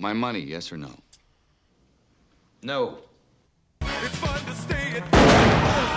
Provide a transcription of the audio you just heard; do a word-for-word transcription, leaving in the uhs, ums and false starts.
My money, yes or no? No. It's fun to stay at